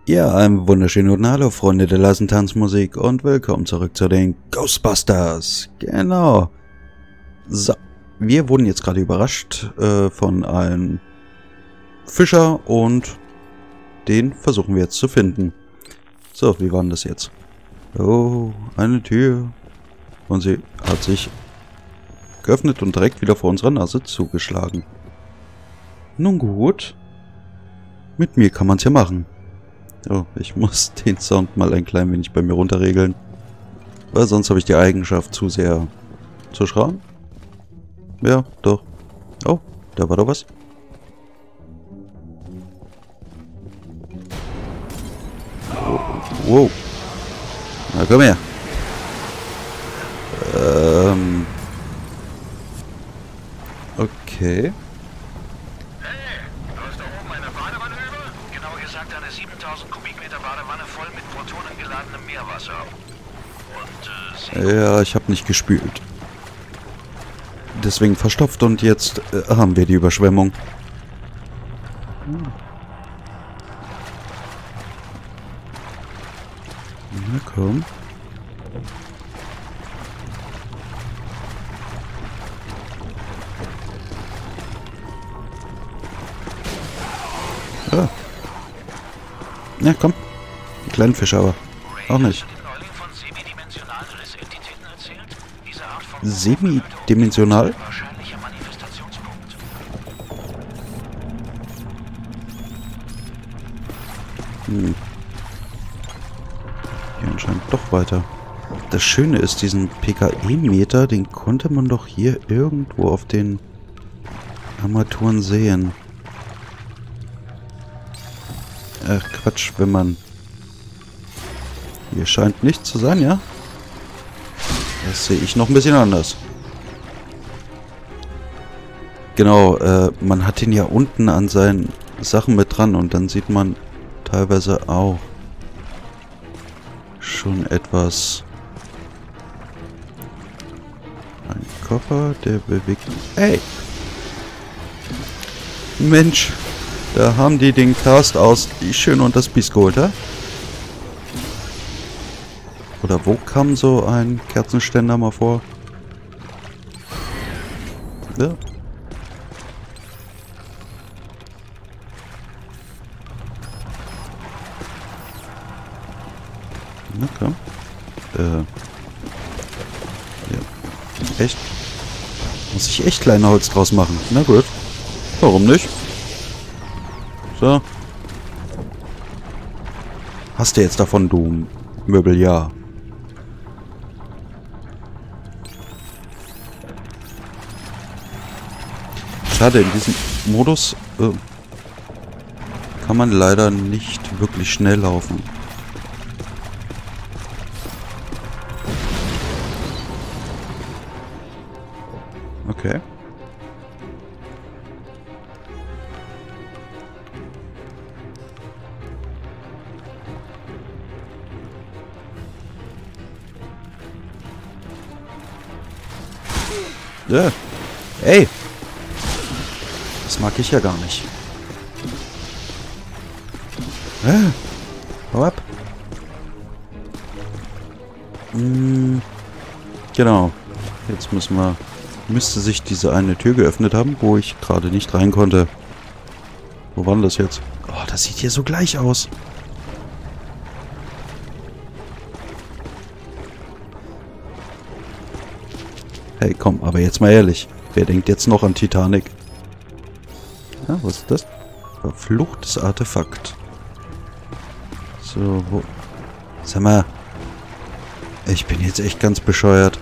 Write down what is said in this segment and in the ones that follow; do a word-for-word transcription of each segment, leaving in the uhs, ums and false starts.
Ja, einen wunderschönen guten Hallo, Freunde der leisen Tanzmusik und willkommen zurück zu den Ghostbusters. Genau. So, wir wurden jetzt gerade überrascht äh, von einem Fischer und den versuchen wir jetzt zu finden. So, wie war denn das jetzt? Oh, eine Tür. Und sie hat sich geöffnet und direkt wieder vor unserer Nase zugeschlagen. Nun gut. Mit mir kann man es ja machen. Oh, ich muss den Sound mal ein klein wenig bei mir runterregeln. Weil sonst habe ich die Eigenschaft zu sehr zu schreien. Ja, doch. Oh, da war doch was. Oh, wow. Na komm her. Ähm. Okay. Eine siebentausend Kubikmeter Badewanne voll mit protonengeladenem Meerwasser. Und, äh, ja, ich habe nicht gespült. Deswegen verstopft und jetzt äh, haben wir die Überschwemmung. Hm. Na komm. Ah. Ja, komm. Die kleinen Fische aber. Auch nicht. Semidimensional? Hm. Hier anscheinend doch weiter. Das Schöne ist, diesen P K E-Meter, den konnte man doch hier irgendwo auf den Armaturen sehen. Ach Quatsch, wenn man... Hier scheint nichts zu sein, ja? Das sehe ich noch ein bisschen anders. Genau, äh, man hat ihn ja unten an seinen Sachen mit dran und dann sieht man teilweise auch schon etwas... Ein Koffer, der bewegt... Ey! Mensch! Da haben die den Cast aus Die Schöne und das Biest geholt, ja? Oder wo kam so ein Kerzenständer mal vor? Ja. Na komm. Äh. Ja. Echt? Muss ich echt kleine Holz draus machen? Na gut. Warum nicht? So. Hast du jetzt davon, du Möbel, ja. Schade, in diesem Modus äh, kann man leider nicht wirklich schnell laufen. Okay. Ja. Ey! Das mag ich ja gar nicht. Äh, hau ab. Hm, genau. Jetzt müssen wir... Müsste sich diese eine Tür geöffnet haben, wo ich gerade nicht rein konnte. Wo war denn das jetzt? Oh, das sieht hier so gleich aus. Hey, komm, aber jetzt mal ehrlich. Wer denkt jetzt noch an Titanic? Ja, was ist das? Verfluchtes Artefakt. So, wo... Sag mal. Ich bin jetzt echt ganz bescheuert.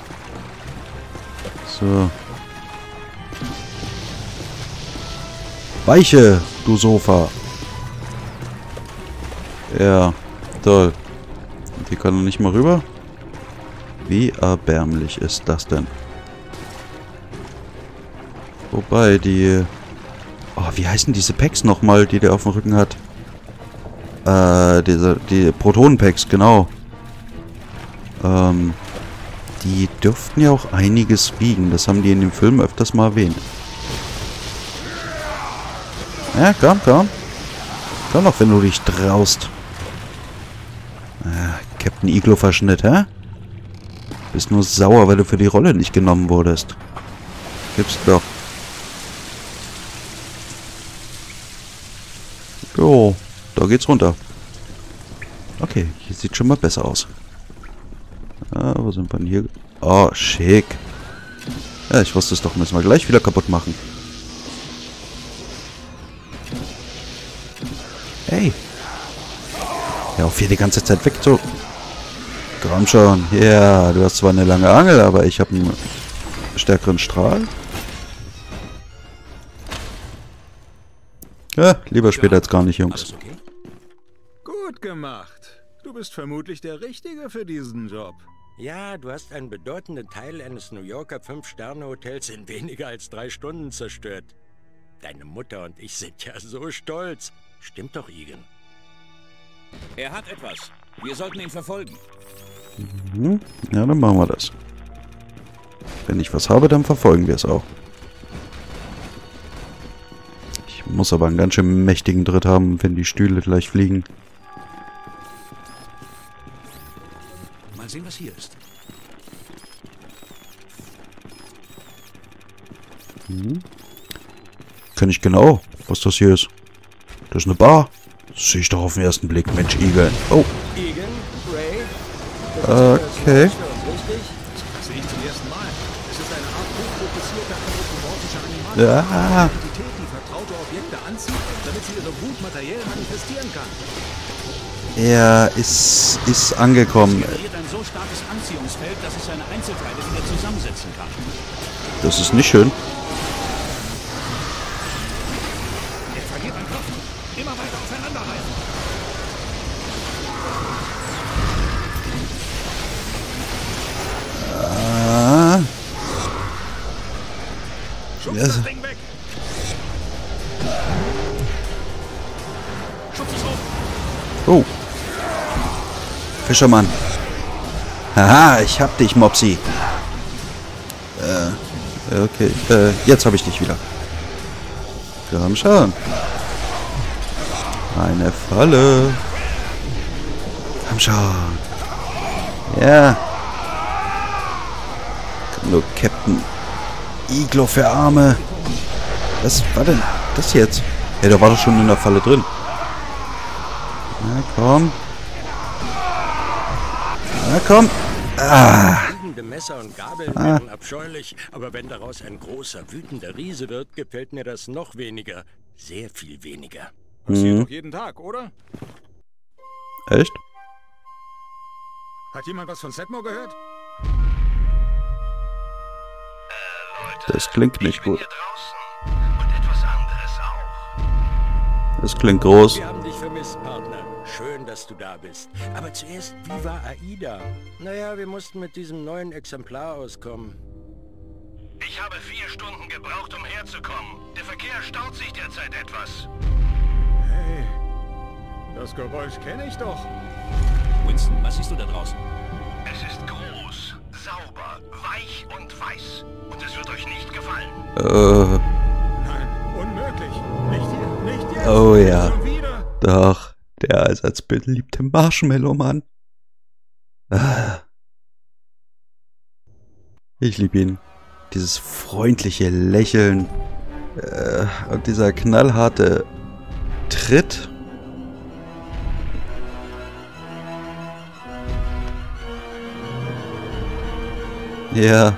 So. Weiche, du Sofa. Ja, toll. Die können nicht mal rüber. Wie erbärmlich ist das denn? Wobei, die... Oh, wie heißen diese Packs nochmal, die der auf dem Rücken hat? Äh, diese, die Protonen-Packs, genau. Ähm, die dürften ja auch einiges wiegen. Das haben die in dem Film öfters mal erwähnt. Ja, komm, komm. Komm noch, wenn du dich traust. Ah, Captain Iglo-Verschnitt, hä? Bist nur sauer, weil du für die Rolle nicht genommen wurdest. Gibt's doch. Jo, da geht's runter. Okay, hier sieht schon mal besser aus. Ah, wo sind wir denn hier? Oh, schick. Ja, ich wusste es doch. Müssen wir gleich wieder kaputt machen. Hey. Ja, auf hier die ganze Zeit weg zu. Komm schon. Ja, du hast zwar eine lange Angel, aber ich habe einen stärkeren Strahl. Ja, lieber später als gar nicht, Jungs. Okay? Gut gemacht. Du bist vermutlich der Richtige für diesen Job. Ja, du hast einen bedeutenden Teil eines New Yorker Fünf-Sterne-Hotels in weniger als drei Stunden zerstört. Deine Mutter und ich sind ja so stolz. Stimmt doch, Egan? Er hat etwas. Wir sollten ihn verfolgen. Mhm. Ja, dann machen wir das. Wenn ich was habe, dann verfolgen wir es auch. Ich muss aber einen ganz schön mächtigen Tritt haben, wenn die Stühle gleich fliegen. Mal sehen, was hier ist. Mhm. Kenn ich genau, was das hier ist. Das ist eine Bar. Das sehe ich doch auf den ersten Blick. Mensch, Egan. Oh. Egan? Ray? Okay. Das sehe ich zum ersten Mal. Es ist eine Art hochfokussierte anthropomorphische Animal. Ja. Entität, die vertraute Objekte anzieht, damit sie ihre Wut materiell manifestieren kann. Er ist, ist angekommen. Generiert ein so starkes Anziehungsfeld, dass es seine Einzelteile wieder zusammensetzen kann. Das ist nicht schön. Er verliert an Kraft. Immer weiter aufeinander reißen. Ah. Schubst Ja. das Ding weg. Schubst es hoch. Oh. Fischermann. Haha, ich hab dich, Mopsi. Äh, okay. Äh, jetzt habe ich dich wieder. Komm schon. Eine Falle. Komm schon. Ja. Komm nur, Captain Iglo für Arme. Was war denn das jetzt? Hey, da war doch schon in der Falle drin. Na komm. Na komm. Ah. Fliegende Messer und Gabeln wären abscheulich, aber wenn daraus ein großer, wütender Riese wird, gefällt mir das noch weniger. Sehr viel weniger. Passiert Mhm. doch jeden Tag, oder? Echt? Hat jemand was von Setmore gehört? Das klingt nicht Ich bin gut. hier draußen. Und etwas anderes auch. Das klingt groß. Wir haben dich vermisst, Partner. Schön, dass du da bist. Aber zuerst, wie war Aida? Naja, wir mussten mit diesem neuen Exemplar auskommen. Ich habe vier Stunden gebraucht, um herzukommen. Der Verkehr staut sich derzeit etwas. Hey, das Geräusch kenne ich doch. Winston, was siehst du da draußen? Es ist groß, sauber, weich und weiß. Und es wird euch nicht gefallen. Äh, Nein, unmöglich. Nicht hier, nicht jetzt. oh ja. Schon wieder. Doch. Der als beliebte Marshmallow-Mann. Ah. Ich liebe ihn. Dieses freundliche Lächeln. Äh, und dieser knallharte Tritt. Ja.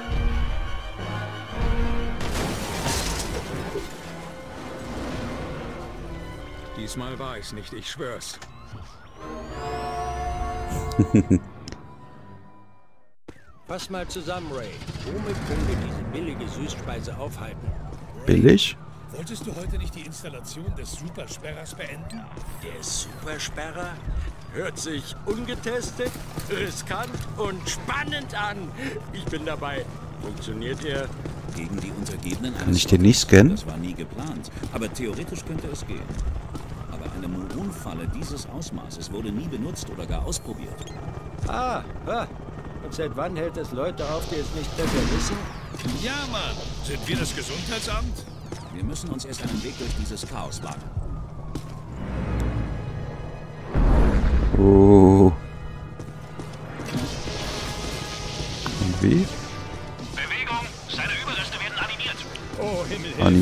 Diesmal war ich's nicht, ich schwör's. Fass mal zusammen, Ray. Womit können wir diese billige Süßspeise aufhalten? Billig? Wolltest du heute nicht die Installation des Supersperrers beenden? Der Supersperrer hört sich ungetestet, riskant und spannend an. Ich bin dabei. Funktioniert er? Gegen die Untergebenen Kann ich den nicht scannen? Das war nie geplant, aber theoretisch könnte es gehen. Aber eine Muon-Falle dieses Ausmaßes wurde nie benutzt oder gar ausprobiert. Ah, ah. Und seit wann hält es Leute auf, die es nicht besser wissen? Ja, Mann. Sind wir das Gesundheitsamt? Wir müssen uns erst einen Weg durch dieses Chaos wagen. Oh.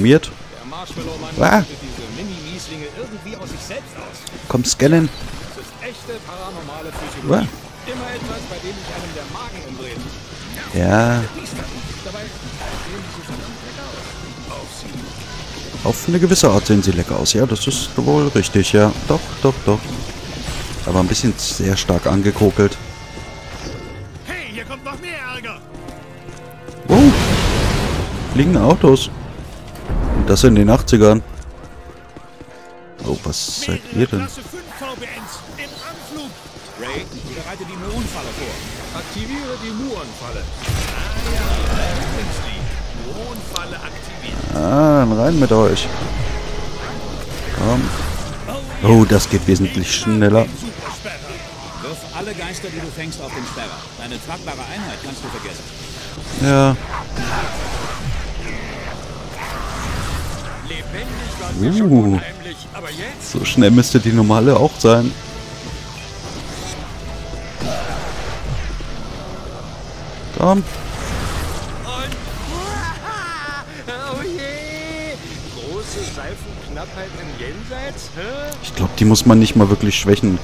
animiert. Der Marshmallow-Mann Ah. schüttet diese Mini-Mieslinge irgendwie aus sich selbst aus. Komm, scannen. Das ist echte paranormale Psychologie. Uah. Immer etwas, bei dem sich einem der Magen umdreht. Ja, Dabei sehen sie verdammt lecker aus. Auf sie. auf eine gewisse Art sehen sie lecker aus. Ja, das ist wohl richtig, ja. Doch, doch, doch. Aber ein bisschen sehr stark angekokelt. Hey, hier kommt noch mehr Ärger. Oh, fliegende Autos. Und das in den achtzigern. Oh, was seid ihr denn? Klasse fünf V B Ns im Anflug. Ray, bereite die Muonfalle vor. Aktiviere die Muon-Falle. Ah ja, Lieblingslied. Mondfalle aktiviert. Ah, dann rein mit euch. Komm. Oh, das geht wesentlich schneller. Supersperrer. Wirf alle Geister, die du fängst, auf den Sperrer. Deine tragbare Einheit kannst du vergessen. Ja. Lebendig waren wir schon Uh. unheimlich, aber jetzt? So schnell müsste die normale auch sein. Komm. Und... Oh je! Große Seifenknappheit im Jenseits? Hä? Ich glaube, die muss man nicht mal wirklich schwächen.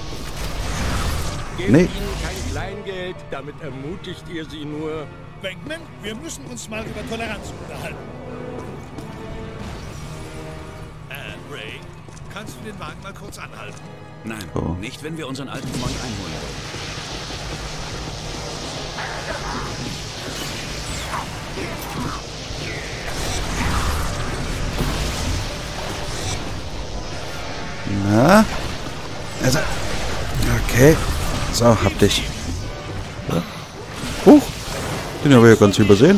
Gebt Nee. ihnen kein Kleingeld, damit ermutigt ihr sie nur. Bankman, wir müssen uns mal über Toleranz unterhalten. Äh, Ray, kannst du den Wagen mal kurz anhalten? Nein, Oh. nicht, wenn wir unseren alten Freund einholen wollen. Na? Also. Okay. So, hab dich. Ja. Huch. Den habe ich ja ganz übersehen.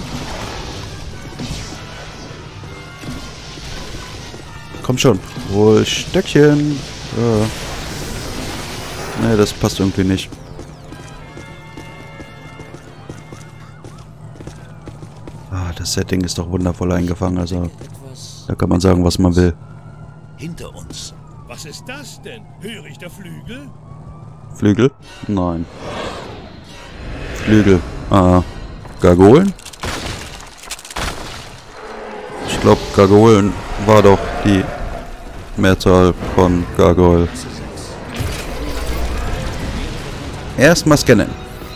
Komm schon. Wohl Stöckchen. Ja. Nee, das passt irgendwie nicht. Ah, das Setting ist doch wundervoll eingefangen. Also, Etwas da kann man sagen, was man will. hinter uns. Was ist das denn? Höre ich da Flügel? Flügel? Nein. Flügel. Ah. Gargolen? Ich glaube, Gargolen war doch die Mehrzahl von Gargoyle. Erstmal scannen.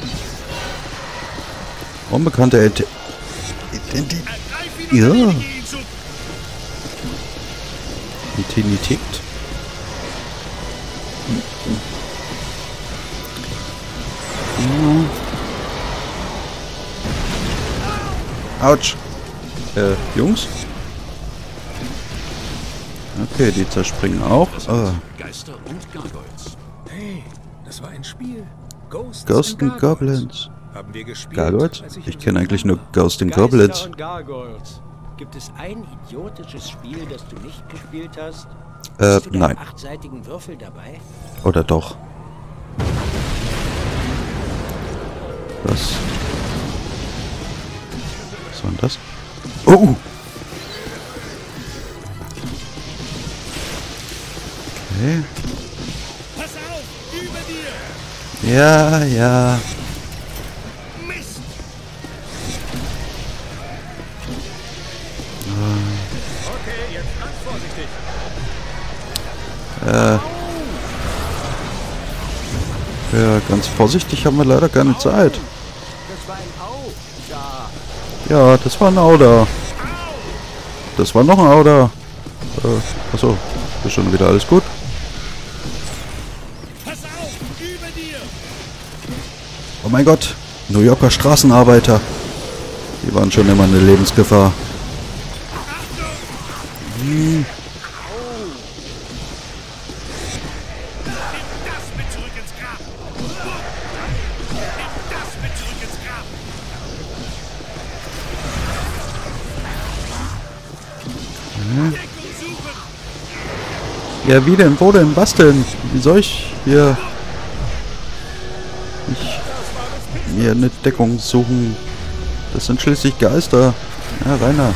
Unbekannte Ident- Identi- Ergreif ihn Ja. und erledige ihn zu. Identität. Autsch. Äh, Jungs? Okay, die zerspringen auch. Ah, Geister und Gargoyles. Hey, das war ein Spiel. Ghosts, Ghost and Goblins. Haben wir gespielt, Gargoyles? als Ich in kenne eigentlich nur Vietnam Ghost and Geister Goblins. und Gargoyles. Gibt es ein idiotisches Spiel, das du nicht gespielt hast? Äh, Hast du den nein. achtseitigen Würfel dabei? Oder doch? Was? Was war denn das? Oh! Okay. Pass auf! Über dir! Ja, ja. Mist! Okay, jetzt ganz vorsichtig. Äh. Ja, ganz vorsichtig haben wir leider keine Zeit. Das war ein Au. Da. Ja, das war ein Auda. Das war noch ein Auda. Äh, achso. Ist schon wieder alles gut? Pass auf! Über dir! Oh mein Gott. New Yorker Straßenarbeiter. Die waren schon immer eine Lebensgefahr. Hm. Nimm das mit zurück ins Grab! Nimm das mit zurück ins Grab! Deckung suchen! Ja, wie denn? Wo denn? Was denn? Wie soll ich hier... Ich... mir eine Deckung suchen? Das sind schließlich Geister. Ja, Rainer.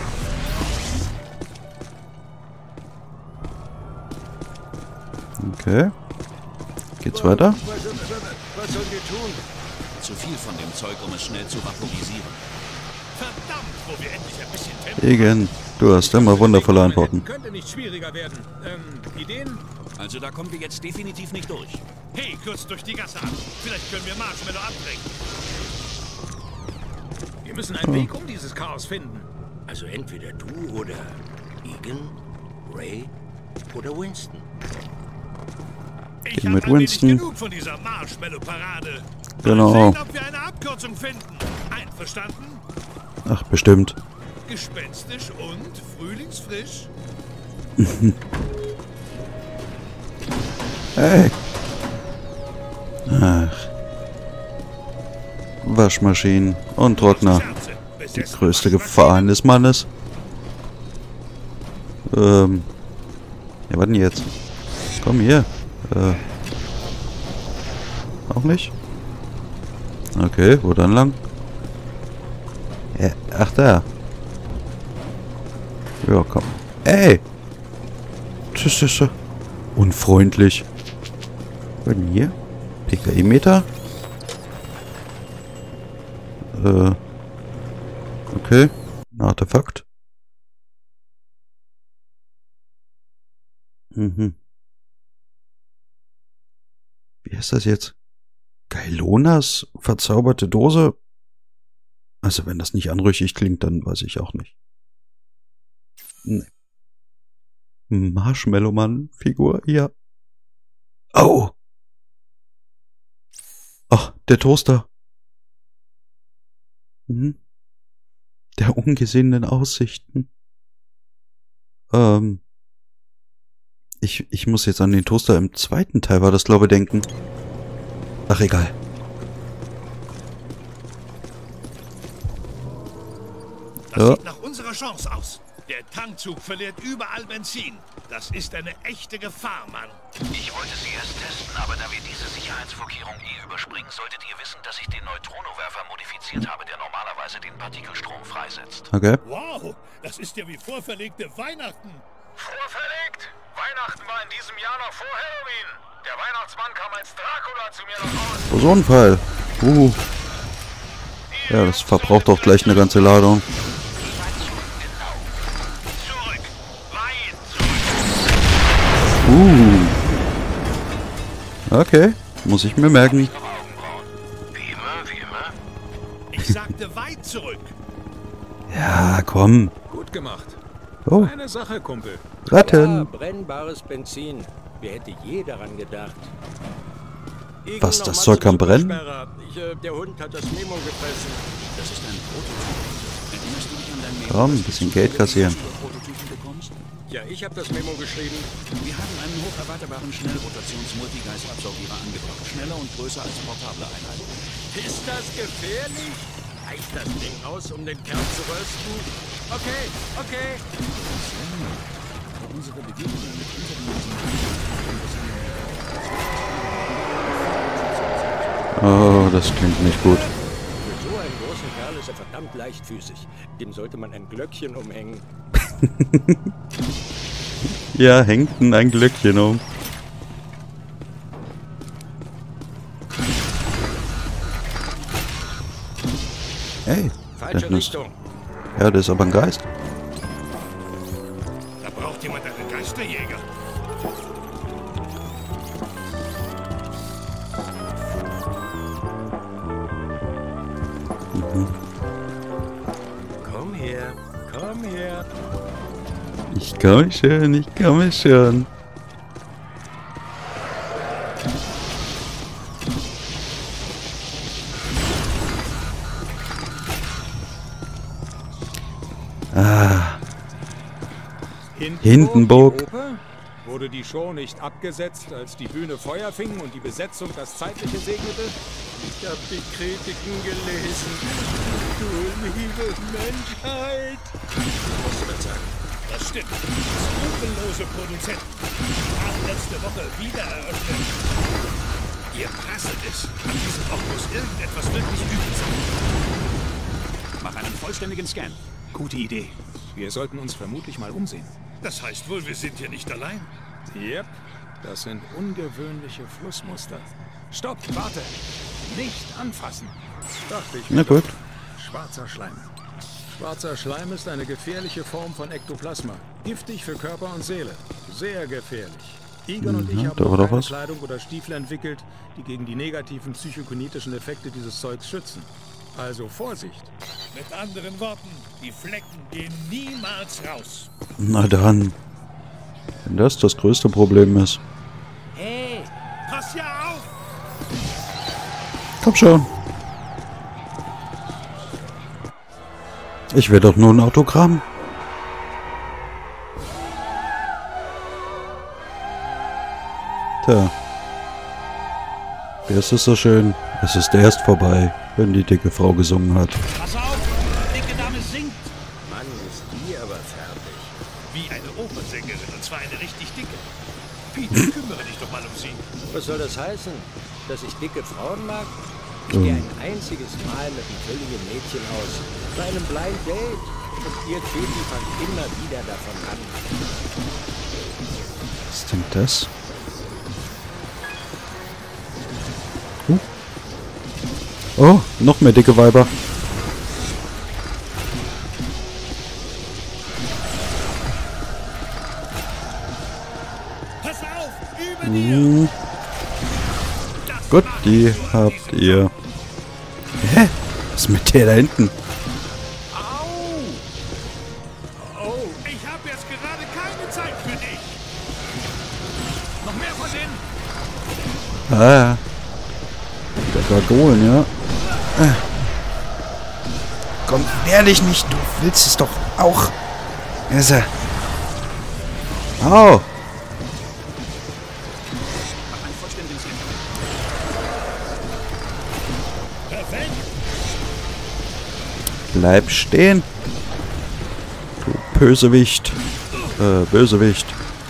Okay. Geht's weiter? Was, was, was sollen wir tun? Zu viel von dem Zeug, um es schnell zu vaporisieren. Verdammt, wo wir endlich ein bisschen Tempo Igen. Du hast immer wundervolle Antworten. Könnte nicht schwieriger werden. Ähm, Ideen? Also da kommen wir jetzt definitiv nicht durch. Hey, kurz durch die Gasse ab. Vielleicht können wir Marshmallow abbringen. Wir müssen einen Weg um dieses Chaos finden. Also entweder du oder Egan, Ray oder Winston. Ich Geh hab mit ein wenig Winston. genug von dieser Marshmallow-Parade. Genau. Mal sehen, ob wir eine Abkürzung finden. Einverstanden? Ach, bestimmt. Gespenstisch und frühlingsfrisch. Hey. Ach. Waschmaschinen und Trockner. Die größte Gefahr eines Mannes. Ähm. Ja, was denn jetzt? Komm hier. Äh. Auch nicht? Okay, wo dann lang? Äh, ach da. Ja, komm. Ey! Das ist so unfreundlich. Was denn hier? P K I-Meter? Äh. Okay. Ein Artefakt. Mhm. Wie heißt das jetzt? Gailonas verzauberte Dose? Also wenn das nicht anrüchig klingt, dann weiß ich auch nicht. Nee. Marshmallow-Mann-Figur, ja. Oh! Ach, der Toaster. Mhm. Der ungesehenen Aussichten. Ähm. Ich, ich muss jetzt an den Toaster im zweiten Teil, war das glaube ich, denken. Ach, egal. Das Ja. sieht nach unserer Chance aus. Der Tankzug verliert überall Benzin. Das ist eine echte Gefahr, Mann. Ich wollte sie erst testen, aber da wir diese Sicherheitsvorkehrung eh überspringen, solltet ihr wissen, dass ich den Neutronenwerfer modifiziert habe, der normalerweise den Partikelstrom freisetzt. Okay. Wow, das ist ja wie vorverlegte Weihnachten. Vorverlegt? Weihnachten war in diesem Jahr noch vor Halloween. Der Weihnachtsmann kam als Dracula zu mir nach Hause. Oh, so ein Fall. Uh. Ja, das verbraucht doch gleich eine ganze Ladung. Zurück. Weit zurück. Uh. Okay. Muss ich mir merken. Wie immer, wie immer. Ich sagte weit zurück. Ja, komm. Gut gemacht. Oh, Eine Sache, Kumpel. Ja, Ratten. brennbares Benzin. Wer hätte je daran gedacht? Egan, Was, noch das mal Zeug zum kann brennen? Supersperrer. Ich, äh, der Hund hat das Memo gefressen. Das ist ein Prototyp. Erinnerst du dich an dein Memo? Komm, ein das bisschen du Geld zufällig kassieren. über Prototypen bekommst? Ja, ich habe das Memo geschrieben. Wir haben einen hocherweiterbaren Schnellrotations-Multigeist-Absorbierer angebracht. Schneller und größer als portable Einheiten. Ist das gefährlich? Reicht das Ding aus, um den Kern zu rösten? Okay, okay. Unsere Begegnungen mit interdimensionalen Oh, das klingt nicht gut. Für so einen großen Kerl ist er verdammt leichtfüßig. Dem sollte man ein Glöckchen umhängen. Ja, hängt ein Glöckchen um. Hey, Falsche das ist, Richtung. ja, das ist aber ein Geist. Da braucht jemand einen Geisterjäger. Komm her, komm her. Ich komme schon, ich komme schon. Ah, Hindenburg. Die Oper? Wurde die Show nicht abgesetzt, als die Bühne Feuer fing und die Besetzung das Zeitliche segnete? Ich hab die Kritiken gelesen. Du liebe Menschheit. Musst du das sagen? Das stimmt. Skrupellose Produzenten haben letzte Woche wieder eröffnet. Ihr prasselt es. An diesem Ort muss irgendetwas wirklich übel sein. Mach einen vollständigen Scan. Gute Idee. Wir sollten uns vermutlich mal umsehen. Das heißt wohl, wir sind hier nicht allein. Yep, das sind ungewöhnliche Flussmuster. Stopp, warte. Nicht anfassen. Dachte ich. Na gut. Schwarzer Schleim. Schwarzer Schleim ist eine gefährliche Form von Ektoplasma. Giftig für Körper und Seele. Sehr gefährlich. Egon und ich haben da war noch doch keine was. Kleidung oder Stiefel entwickelt, die gegen die negativen psychokinetischen Effekte dieses Zeugs schützen. Also Vorsicht. Mit anderen Worten, die Flecken gehen niemals raus. Na dann. Wenn das das größte Problem ist. Hey, pass ja auf! Komm schon. Ich will doch nur ein Autogramm. Tja. Wer ist es so schön? Es ist erst vorbei, wenn die dicke Frau gesungen hat. Pass auf! Dicke Dame singt! Mann, ist die aber fertig. Wie eine Opernsängerin, und zwar eine richtig dicke. Peter, kümmere dich doch mal um sie. Was soll das heißen? Dass ich dicke Frauen mag? Ich Ähm. gehe ein einziges Mal mit einem völligen Mädchen aus. Bei einem Blind Date. Und ihr Typen fangt immer wieder davon an. Was ist denn das? Uh. Oh, noch mehr dicke Weiber. Pass auf! Über dir! Hm. Gut, die habt ihr. Hä? Was ist mit der da hinten? Au! Oh, ich habe jetzt gerade keine Zeit für dich. Noch mehr von denen? Ah. Der Gargolen, ja. Ah. Komm, wehr dich nicht, du willst es doch auch. Ist er. Au. Perfekt! Bleib stehen. Du Bösewicht. Äh, Bösewicht.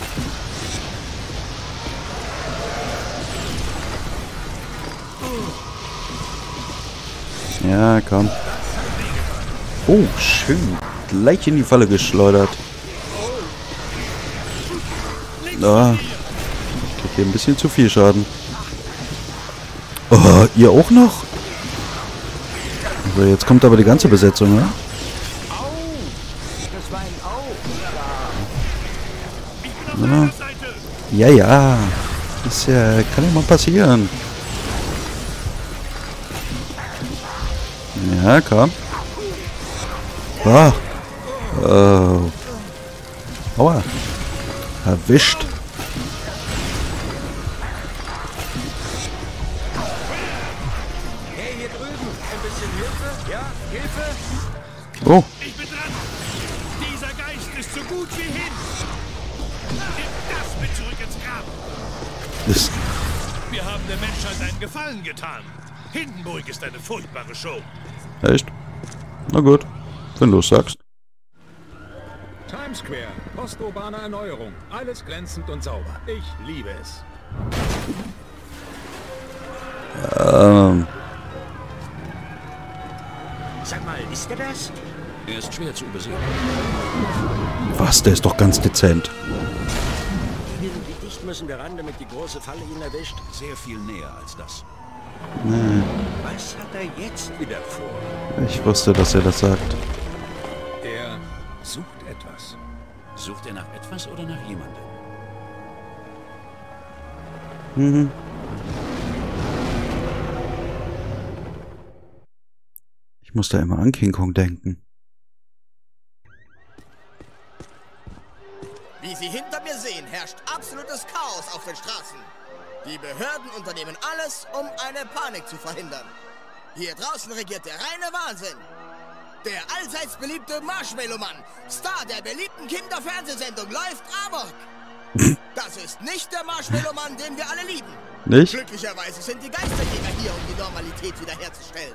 Ja, komm. Oh, schön. Gleich in die Falle geschleudert. Ah, ich krieg hier ein bisschen zu viel Schaden. Oh, ihr auch noch? Also jetzt kommt aber die ganze Besetzung, ne? Au! Das war ein Au! Ich bin auf deiner Seite! Ja, ja. Das ja, kann ja mal passieren. Ja, komm. Ah. Oh. Aua. Erwischt. Hey, hier drüben! Ein bisschen Hilfe? Ja? Hilfe? Oh. Ich bin dran! Dieser Geist ist so gut wie hin! Gib das mit zurück ins Grab! Ist. Wir haben der Menschheit einen Gefallen getan. Hindenburg ist eine furchtbare Show. Echt? Na gut. Wenn du es sagst. Times Square, posturbane Erneuerung. Alles glänzend und sauber. Ich liebe es. Ähm. Sag mal, ist er das? Er ist schwer zu übersehen. Was? Der ist doch ganz dezent. Wie dicht müssen wir ran, damit die große Falle ihn erwischt? Sehr viel näher als das. Nee. Was hat er jetzt wieder vor? Ich wusste, dass er das sagt. Er sucht etwas. Sucht er nach etwas oder nach jemandem? Mhm. Ich muss da immer an King Kong denken. Wie Sie hinter mir sehen, herrscht absolutes Chaos auf den Straßen. Die Behörden unternehmen alles, um eine Panik zu verhindern. Hier draußen regiert der reine Wahnsinn. Der allseits beliebte Marshmallow-Mann, Star der beliebten Kinderfernsehsendung, läuft amok. Das ist nicht der Marshmallow-Mann, den wir alle lieben. Nicht? Glücklicherweise sind die Geisterjäger hier, um die Normalität wiederherzustellen.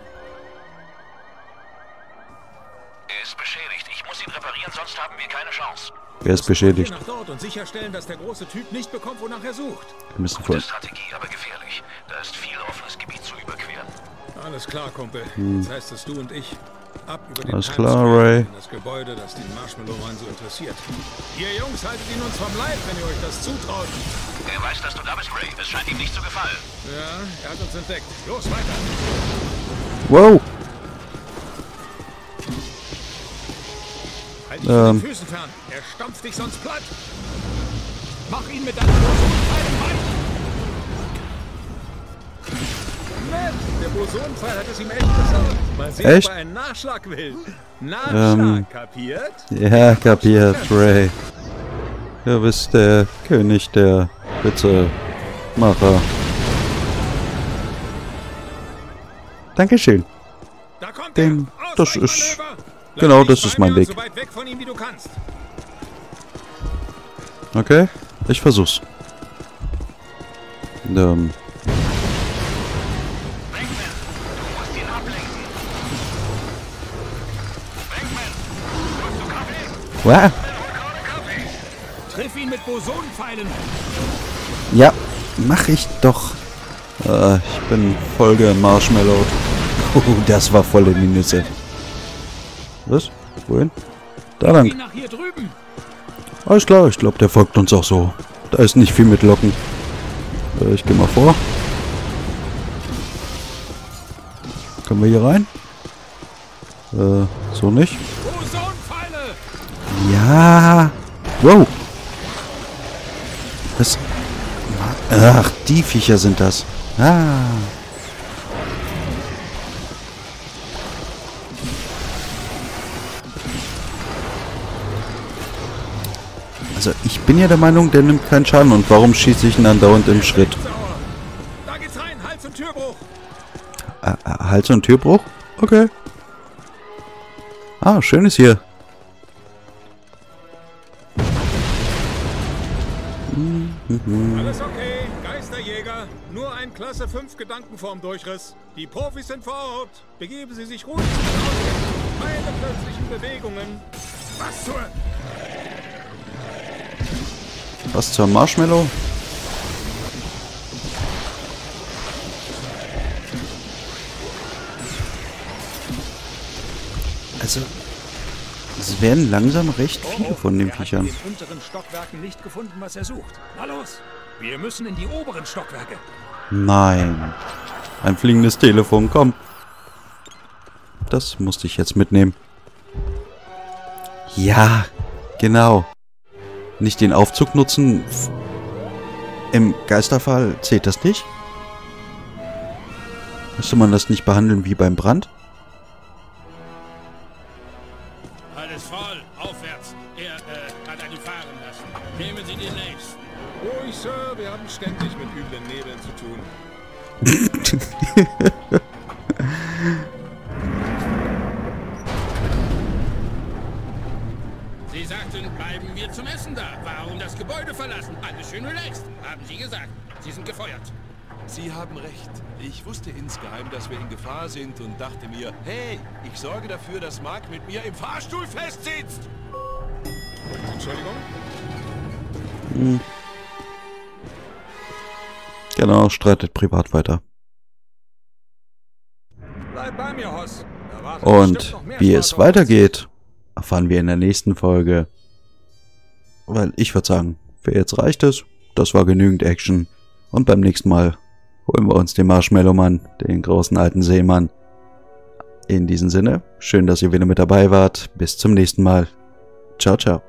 Er ist beschädigt. Ich muss ihn reparieren, sonst haben wir keine Chance. Wer ist beschädigt? Nach dort und sicherstellen, dass der große Typ nicht bekommt, wonach er sucht. Wir müssen Gute vor. Strategie, aber gefährlich. Da ist viel offenes Gebiet zu überqueren. Alles klar, Kumpel. Jetzt heißt es du und ich. Ab über den Alles Times klar, Square Ray. in das Gebäude, das den Marshmallow-Mann so interessiert. Ihr Jungs, haltet ihn uns vom Leib, wenn ihr euch das zutraut. Er weiß, dass du da bist, Ray. Es scheint ihm nicht zu gefallen. Ja, er hat uns entdeckt. Los, weiter. Wow! Ähm. Füßen fern. Er stampft dich sonst platt. Mach ihn mit deinem Bosonpfeilen weich. Nett, der Bosonpfeil hat es ihm echt gesagt. Mal sehen, Echt? ob er einen Nachschlag will. Nachschlag, Ähm. kapiert? Ja, kapiert, Ray. Du bist der König der Witzemacher. Dankeschön. Da kommt Den, er. das ist... Ausweichmanöver. Genau, Bleib das dich ist mein bei mir Weg. und so weit weg von ihm, wie du kannst. Okay, ich versuch's. Ähm... Wow. Triff ihn mit Bosonpfeilen. Ja, mach ich doch. Äh, ich bin Folge Marshmallow. Oh, das war voll in die Nüsse. Was? Wohin? Da lang. Nach hier drüben. Alles klar, ich glaube, der folgt uns auch so. Da ist nicht viel mit Locken. Äh, ich gehe mal vor. Können wir hier rein? Äh, so nicht. Bosonpfeile. Ja. Wow. Das... Ach, die Viecher sind das. Ah. Also, ich bin ja der Meinung, der nimmt keinen Schaden. Und warum schieße ich ihn dann dauernd im Schritt? Da geht's rein. Hals- und Türbruch. Äh, äh, Hals- und Türbruch? Okay. Ah, schön ist hier. Alles okay. Geisterjäger. Nur ein Klasse fünf Gedankenform Durchriss. Die Profis sind vor Ort. Begeben Sie sich ruhig zum Ausgang. Keine plötzlichen Bewegungen. Was zur... Was zur Marshmallow? Also, es werden langsam recht viele von den Viechern. in den unteren Stockwerken nicht gefunden, was er sucht. Na los. Wir müssen in die oberen Stockwerke. Nein. Ein fliegendes Telefon, komm. Das musste ich jetzt mitnehmen. Ja, genau. Nicht den Aufzug nutzen. Im Geisterfall zählt das nicht? Müsste man das nicht behandeln wie beim Brand? Alles voll, aufwärts. Er äh, hat einen fahren lassen. Nehmen Sie den nächsten. Ruhig, Sir. Wir haben ständig mit üblen Nebeln zu tun. Sie sagten, bleiben wir zum Essen da. Warum das Gebäude verlassen? Alles schön relaxed, haben Sie gesagt. Sie sind gefeuert. Sie haben recht. Ich wusste insgeheim, dass wir in Gefahr sind und dachte mir, hey, ich sorge dafür, dass Mark mit mir im Fahrstuhl festsitzt. Entschuldigung? Hm. Genau, streitet privat weiter. Bleib bei mir, Hoss. Da wartet Und bestimmt noch mehr wie Spaß es auf uns. weitergeht, erfahren wir in der nächsten Folge. Weil ich würde sagen, für jetzt reicht es. Das war genügend Action. Und beim nächsten Mal holen wir uns den Marshmallow-Mann, den großen alten Seemann. In diesem Sinne, schön, dass ihr wieder mit dabei wart. Bis zum nächsten Mal. Ciao, ciao.